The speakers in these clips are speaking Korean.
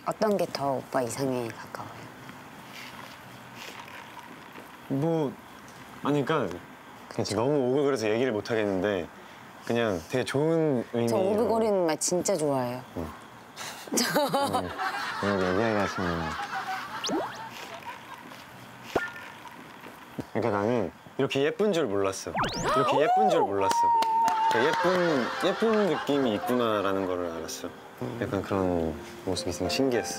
어떤 게 더 오빠 이상형에 가까워요? 뭐 아니 그러니까 그냥 너무 오글거려서 얘기를 못 하겠는데 그냥 되게 좋은 의미. 저 오글거리는 말 진짜 좋아해요. 그냥 얘기하시면. 그러니까 나는 이렇게 예쁜 줄 몰랐어. 이렇게 예쁜 줄 몰랐어. 그러니까 예쁜 느낌이 있구나라는 걸 알았어. 약간 그런 모습이 있으니까 신기했어.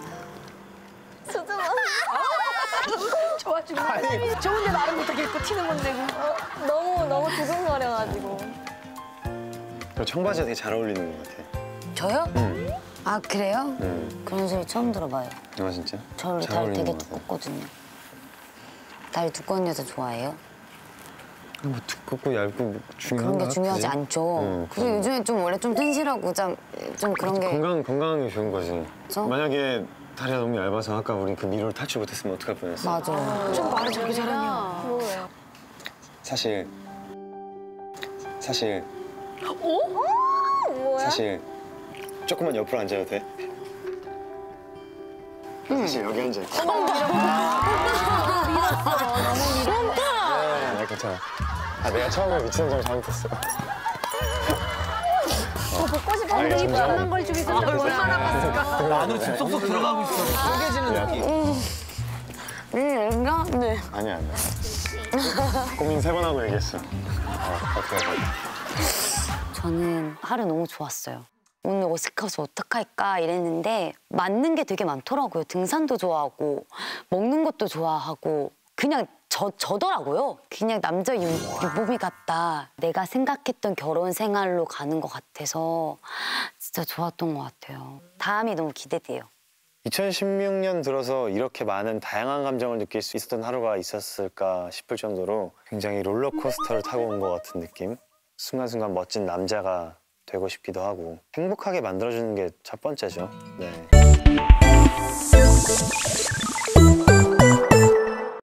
수줍어. 좋아 죽는 좋은데 말은 못하겠고 튀는 건데. 너무 두근거려가지고. 그리고 청바지가 되게 잘 어울리는 것 같아. 저요? 응. 아 그래요? 응. 그런 소리 처음 들어봐요. 아 진짜? 저 잘 다리 어울리는 되게 것 같아. 두껍거든요. 다리 두꺼운 여자 좋아해요? 뭐 두껍고 얇고 뭐 중요한가? 그런 게 중요하지 그지? 않죠. 응, 그리고 요즘에 좀 원래 좀 튼실하고 좀 그런 게 건강한 게 좋은 거지. 그쵸? 만약에 다리가 너무 얇아서 아까 우리 그 미로를 탈출 못했으면 어떡할 뻔했어. 맞아. 좀 말을 저렇게 잘하냐. 그러게요. 사실 뭐야? 사실 조금만 옆으로 앉아도 돼? 사실 여기 앉아 있어. 너무 밀었어. 네, 괜찮아. 아 내가 처음에 미치는 점 잘못했어. 벗고 싶어. 아니, 점점 걸 주고 있었는데 얼마나 봤을까. 안으로 지금 쏙쏙 들어가고 있어. 쪼개지는 느낌. 얘가? 네. 아니야. 고민 3번 하고 얘기했어. 어떻게 할 거야? 저는 하루 너무 좋았어요. 오늘 어색해서 어떡할까 이랬는데 맞는 게 되게 많더라고요. 등산도 좋아하고 먹는 것도 좋아하고 그냥 저더라고요. 그냥 남자 유부미 같다. 내가 생각했던 결혼 생활로 가는 것 같아서 진짜 좋았던 것 같아요. 다음이 너무 기대돼요. 2016년 들어서 이렇게 많은 다양한 감정을 느낄 수 있었던 하루가 있었을까 싶을 정도로 굉장히 롤러코스터를 타고 온 것 같은 느낌? 순간순간 멋진 남자가 되고 싶기도 하고 행복하게 만들어주는 게 첫 번째죠. 네.